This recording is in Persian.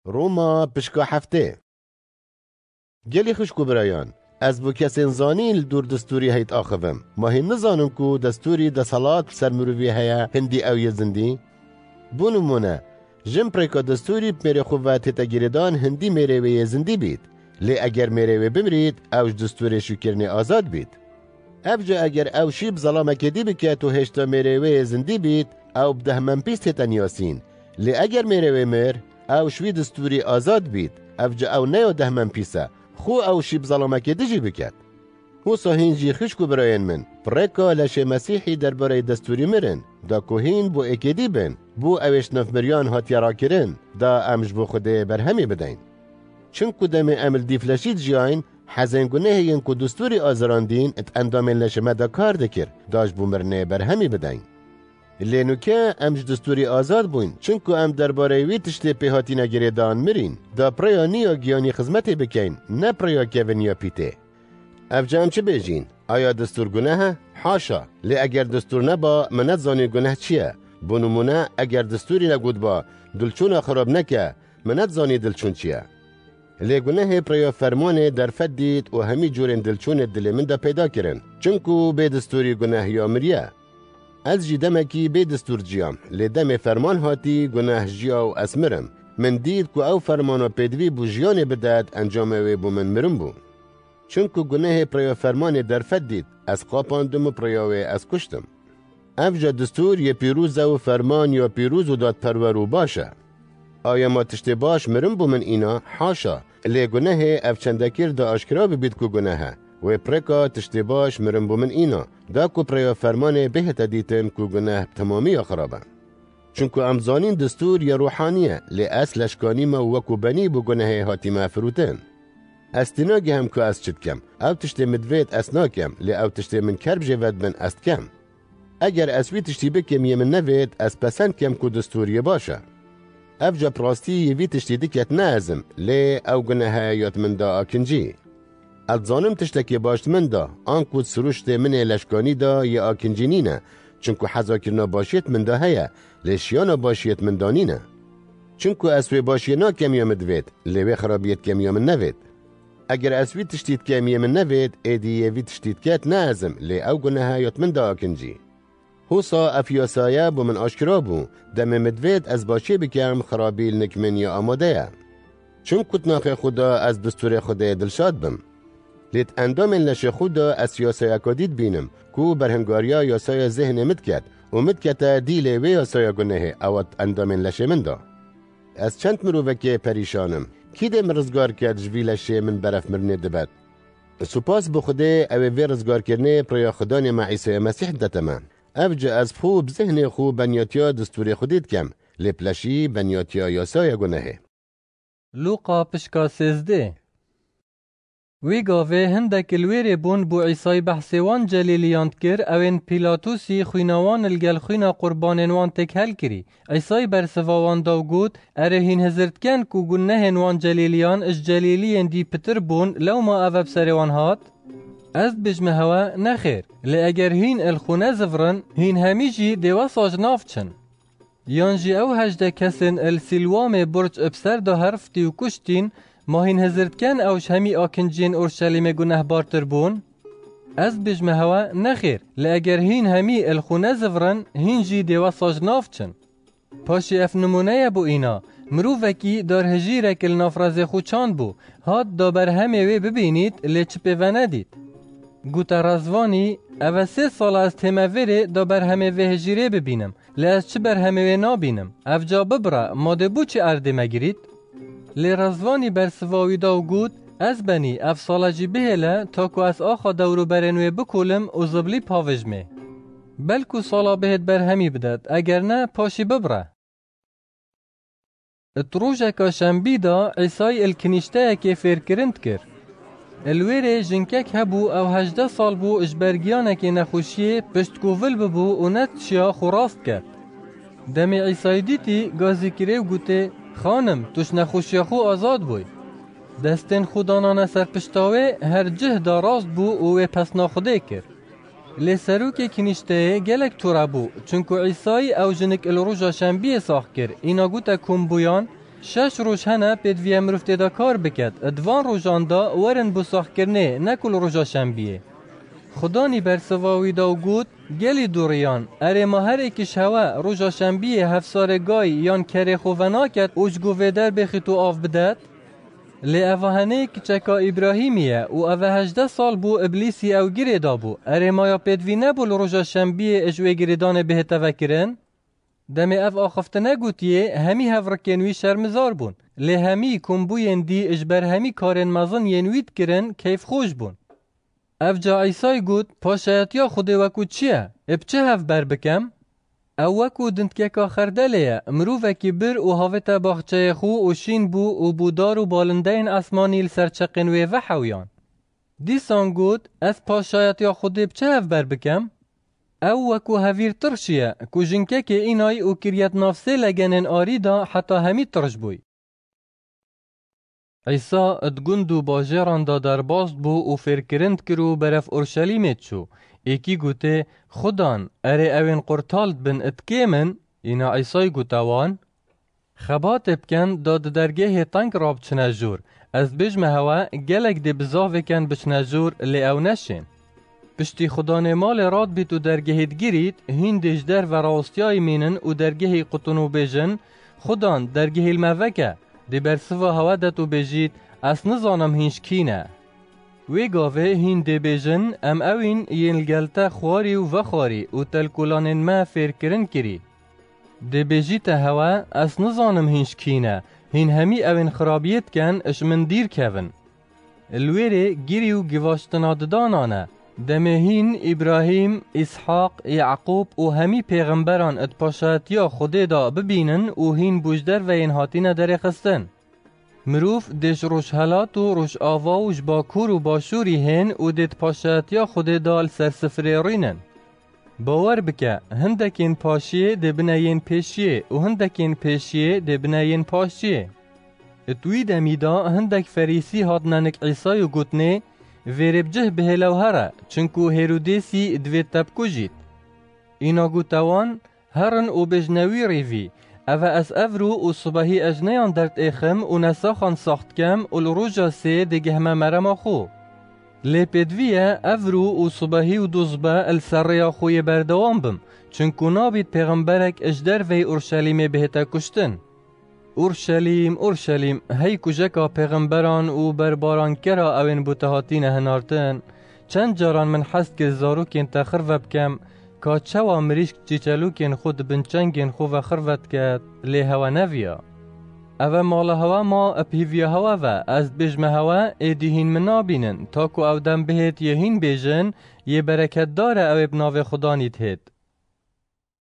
روما پشکا هفته. گلی خوشکو برایان، از بو کسین زانین دور دستوری هیت آخویم. ماهی نزانم کو دستوری دسالات سر مروی هیا هندی او یزندی؟ بونمونه، جم پریکا دستوری میره خوبت تگیردان هندی میره و یزندی بید. لی اگر میره و بمرید، اوش دستوری شکرنی آزاد بید. افجا اگر او شیب ظلامه کدی بکت و هشتا میره و یزندی بید، او بده من پیست تنیاسین. لی اگر میره و مر، او شوی دستوری آزاد بید. افجا او نیو ده من پیسه. خو او شیب ظلامه کدی جی بکت. هو ساهینجی خشکو براین من. پرکا لشه مسیحی در برای دستوری مرن. دا کوهین بو اکدی بن. بو اوش نف مریان هاتیارا کرن. دا امش بو خوده برهمی بدین. چونکو دم عمل دیفلشید جیاین، حزنگونه هین که دستوری آزراندین ات اندام لشمه دا کار دکر. داش بو مرنه برهمی بدین. لینو که امش دستوری آزاد بوین، چونکو ام درباره وی تشتی پیهاتی نگیره دان مرین. دا پریا نیا گیانی خدمتی بکین، نه پریا کون یا پیته. افجا ام چه بیجین؟ آیا دستور گناه؟ حاشا. لی اگر دستور نبا منت زانی گناه چیه؟ بنمونه اگر دستوری نگود با دلچون خراب نکه منت زانی دلچون چیه؟ لی گناه پریا فرمان در فدید و همی جورن دلچون دل من دا پیدا کرن. چونکو به دستوری گناه یا مریه. از جی دمکی به دستور جیام. لی دم فرمان هاتی گناه جیا و اسمرم. من دید که او فرمانو پیدوی بو جیان بداد انجام وی بو من مرم بو. چونکو گناه پریا فرمان در فدید از قاپاندم و پریاوی از کشتم. افجا دستور یه پیروز و فرمان یا پیروز و داد پرورو باشه. آیا ما تشتی باش مرم بو من اینا؟ حاشا. لی گناه افچندکیر دا اشکرا ببید کو گناه. و پرکا تشتی باش مرم بو من اینا. دا کو پریا فرمان بهت دیتم کو گناه تمامی خرابه. چونکو امزانین دستور یا روحانیه لی اصل اشکانی ما وکو بنی بو گناه هاتی مفروتن. استناگی هم که از چید کم. او تشتی مدوید اسناکم لی او تشتی من کرب جوید من است کم. اگر اسوی تشتی بکم یه من نوید از پسند کم که دستوری باشه. افجا پراستی یوی تشتی دکت نازم لی او گناه یاد من دا آکنجی. اتظانم تشتکی باشت من دا آنکود سروشت من لشکانی دا یا آکنجی نینه چونکو حضا کرنا باشیت من دا هیا لیشیانا باشیت من دانینه. چونکو اسوی باشینا کم یا مدوید لیوی خرابیت کم یا من نوید. اگر اسوی تشتید کم یا من نوید ایدی یوی تشتید کت نازم لی او گناه یاد من دا آکنجی. حوصا افیاسایه بو من آشکرا بو دم مدوید از باشی بکم خرابیل نکمن یا آماده. چون کتناخ خدا از دستور خدا دلشاد بم. لیت اندام لش خدا از سیاسای کدید بینم کو برهنگاریا یاسای ذهن مدکت و مدکت دیل وی یاسای گناه اوت اندام لش من دا. از چند مروفه پریشانم کی دم رزگار کرد جوی لشه من برف مرنه دبد. سپاس بخدا او وی رزگار کرنه پریا خدان مع عیسی مسیح دتمان. افجا از خوب ذهن خوب بنیاتیا دستور خودید کم لپلشی بنیاتیا یاسای گناه. لوقا پشکا 13 وی گاوه هندک الویری بون بو عیسای بحثوان جلیلیاند کر اوین پیلاتوسی خویناوان الگل خوینا قربانن وان تک هل کری. عیسای برسواوان داو گود اره هین هزرتکن کو گنه وان جلیلیان اش جلیلین دی پتر بون لو ما اوب سروان هات؟ از بجمه هوا نخیر لی اگر هین الخونه زفرن هین همیجی دیوا ساج نافچن. یانجی او هجده کسن السلوام برج ابسر دا حرفتی و کشتین ما هین هزرتکن اوش همی آکنجین اورشلیم گناه بارتر بون؟ از بجمه هوا نخیر لی اگر هین همی الخونه زفرن هین جی دیوا ساج نافچن. پاشی اف نمونه بو اینا مروفکی دار هجیرک النافراز خوچان بو هاد دا بر همه وی ببینید لی چپه و ندید. گوتا رازوانی او 3 سال از تمویره دا بر همه وی هجیره ببینم لی از چه بر همه وی نابینم افجا ببرا ماده بو چه ارده مگیرید؟ لی رازوانی بر سواوی داو گود از بنی اف سالا جی بهله تا که از آخا دورو برنوی بکولم و زبلی پاوجمه بلکو سالا بهت بر همی بدد اگر نه پاشی ببرا. اتروجکا شنبی دا عیسای الکنیشته که فیر کرند کر. الویره جنکک هبو او 18 سال بو اجبرگیانه که نخوشیه پشتگوول ببو و نتشیا خوراست کرد. دم عیسای دیتی گازی کره و گوته خانم توش نخوشیا خو آزاد بوی. دستین خودانان سرپشتاوه هر جه داراست بو و پس ناخده کر. لی سروک کنیشته گلک تورا بو چونکو عیسای او جنک الروژا شنبیه ساخ کر. اینا گوته کم بویان 6 روش هنه پید وی مروفت دا کار بکد ادوان روژان دا ورن بو ساخ کرنه نکل روژا شنبیه. خدانی برسواوی دا و گود گلی دوریان اره ما هر ایکش هوا روژا شنبیه 7 سارگای یان کره خوونا کد اوجگوه در بخیتو آف بدد؟ لی اوهنه کچکا ابراهیمیه و اوه 18 سال بو ابلیسی او گیره دا بو اره ما یا پیدوی نبول روژا شنبیه اجوه گیردان به تفکرن؟ دم اف آخفتنه گوتیه همی هفرکنوی شرمزار بون لی همی کمبوین دی اجبر همی کارن مزن ینوید کرن کیف خوش بون. اف جا عیسای گوت پاشایتیا خوده وکو چیه؟ اب چه هف بر بکم؟ او وکو دندکیکا خردلیه مروفکی بر و هاوتا باخچه خو و شین بو و بودار و بالندین اسمانی لسرچقنوی و حویان. دیسان گوت از پاشایتیا خوده بچه هف بر بکم؟ او وکو هفیر ترشیه کو جنکه که اینای او کریت نافسه لگنن آری دا حتی همی ترش بوی. عیسا ادگندو باجران دا در باست بو و فرکرند کرو برف اورشلیمت شو. ایکی گوته خودان اره اوین قرطالت بن اتکیمن اینا عیسای گوتوان خبات بکن داد درگه تنگ راب چنجور از بجم هوا گلک دی بزاوکن بچنجور لی او نشین. پشتی خدان مال راد بیت و درگهید گیرید هین دجدر و راستیای مینن و درگه قطنو بیجن خدان درگه الموکه دی برسوا هوا دتو بیجید اس نزانم هینش کینه. وی گاوه هین دی بیجن ام اوین ین گلتا خواری و وخاری و تلکولانن ما فیر کرن کری. دی بیجیت هوا اس نزانم هینش کینه هین همی اوین خرابیت کن اش من دیر کون. الویره گیری و گواشتناددانانه دمهین ابراهیم، اسحاق، یعقوب و همی پیغمبران اتپاشاتیا خوده دا ببینن و هین بوجدر و این هاتین در خستن. مروف دش روش هلات و روش آوا و جباکور و باشوری هن و دید پاشاتیا خوده دا سرسفره رینن. باور بکه هندکین پاشیه ده بناین پیشیه و هندکین پیشیه ده بناین پاشیه. اتوی دمیدا هندک فریسی هادنانک عیسای و گوتنه ویربجه به لوهره چنکو هیرودیسی دوی تبکو جید. اینا گوتوان هرن او بجنوی ریوی اوه از افرو و صبحی اجنیان درد ایخم و نساخان ساخت کم و لروجا سه دیگه همه مرم خو. لیپدویه افرو و صبحی و دوزبه السریا خوی بردوان بم چنکو نابید پیغمبرک اجدر وی اورشلیمه بهتا کشتن. اورشلیم هی کجکا پیغمبران و برباران کرا اوین بوتهاتین هنارتن چند جاران من حست که زاروکین تا خروب کم که چوا مریشک چیچلوکین خود بنچنگین خو و خروت کد لی هوا نویا. او مال هوا ما اپیویا هوا و از بجم هوا ایدیهین منابینن تا که او دم بهت یهین بیجن یه برکت داره او ابناو خدا نیت هید.